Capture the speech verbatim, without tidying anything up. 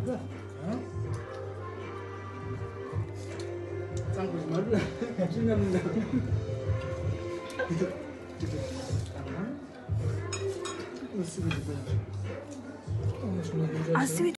맞아. 짱구 말을 해주는데. 이거 이거 안 나? 이거 쓰고 있어요. 아, 스윗.